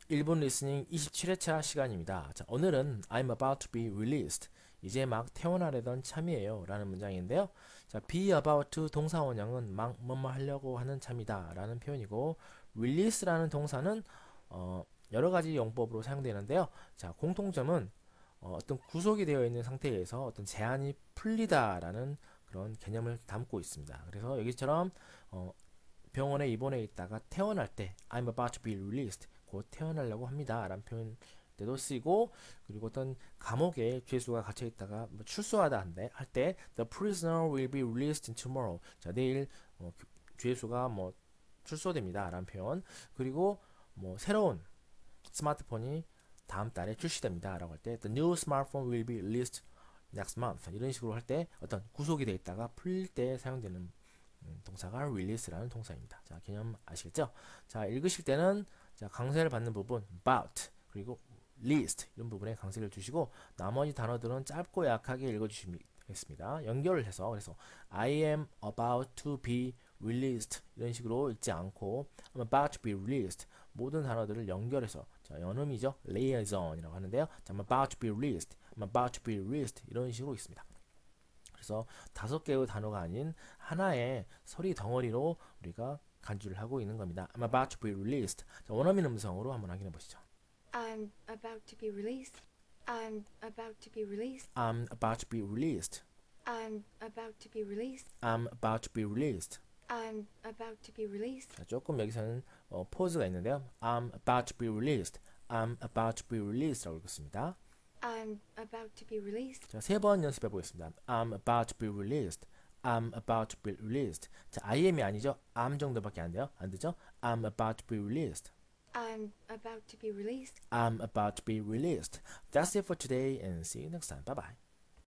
1분 리스닝 27회차 시간입니다. 자, 오늘은 I'm about to be released. 이제 막 태어나려던 참이에요. 라는 문장인데요. 자, be about to 동사 원형은 막 뭐뭐 하려고 하는 참이다. 라는 표현이고, release라는 동사는 여러 가지 용법으로 사용되는데요. 자, 공통점은 어떤 구속이 되어 있는 상태에서 어떤 제한이 풀리다라는 그런 개념을 담고 있습니다. 그래서 여기처럼 병원에 입원해 있다가 태어날 때 I'm about to be released 곧 태어나려고 합니다 라는 표현 때도 쓰이고, 그리고 어떤 감옥에 죄수가 갇혀 있다가 뭐 출소하다 할 때 The prisoner will be released tomorrow. 자, 내일 죄수가 뭐 출소됩니다 라는 표현. 그리고 뭐 새로운 스마트폰이 다음 달에 출시됩니다 라고 할 때 The new smartphone will be released next month. 이런 식으로 할 때 어떤 구속이 되어 있다가 풀릴 때 사용되는 동사가 release라는 동사입니다. 자, 개념 아시겠죠? 자, 읽으실 때는 자, 강세를 받는 부분 about 그리고 list 이런 부분에 강세를 주시고, 나머지 단어들은 짧고 약하게 읽어주시겠습니다. 연결을 해서, 그래서 I am about to be released 이런 식으로 읽지 않고 I'm about to be released 모든 단어들을 연결해서, 자, 연음이죠. liaison이라고 하는데요. 자, I'm about to be released, I'm about to be released 이런 식으로 있습니다. 그래서 5개의 단어가 아닌 하나의 소리 덩어리로 우리가 간주를 하고 있는 겁니다. I'm about to be released. 자, 원어민 음성으로 한번 확인해 보시죠. I'm about to be released. I'm about to be released. I'm about to be released. I'm about to be released. I'm about to be released. I'm about to be released. 자, 조금 여기서는 포즈가 있는데요. I'm about to be released. I'm about to be released라고 읽었습니다. I'm about to be released. 자, 3번 연습해 보겠습니다. I'm about to be released. I'm about to be released. 자, IM이 아니죠. I'm 정도밖에 안 돼요. 안 되죠? I'm about to be released. I'm about to be released. I'm about to be released. That's it for today and see you next time. Bye bye.